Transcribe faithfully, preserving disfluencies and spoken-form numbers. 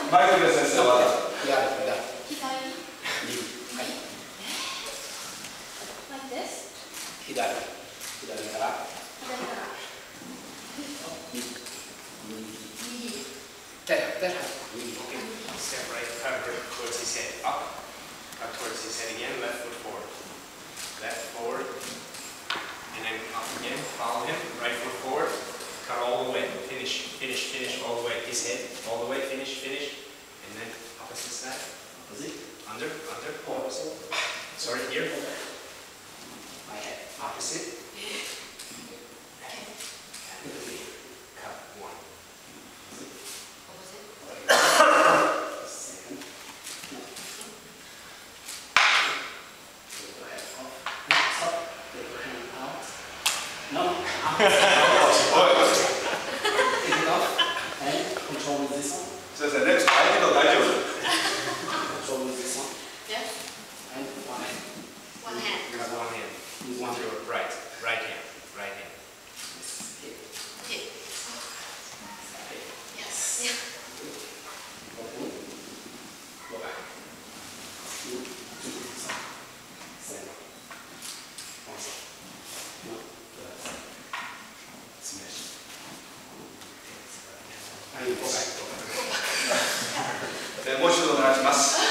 マイクで先生は左、左。 左。 右。はい。 Like this? 左。左から。 左から。 右。 右。 There, there. Okay. Step right, cut towards his head. Up. Cut towards his head again. Left foot forward. Left forward. And then up again. Follow him. Right foot forward. Cut all the way. Finish. Finish. Finish all the way. His head. All the way. Finish. Finish. And then opposite side. Opposite. Under. Under. Opposite. Sorry. Here. My head. Opposite. Cut one. No. Take it off and control with this one. 先生、ネクスト相手と大丈夫。 Control with this one. Yes. And one hand. One hand. Cut one hand. With one With your right. Right hand. Right hand. Hip. Hip. Yes. Yeah. Open. Go back. Two. Two. Seven. One side. No. Smash. And go back. Go back. もう一度お願いします。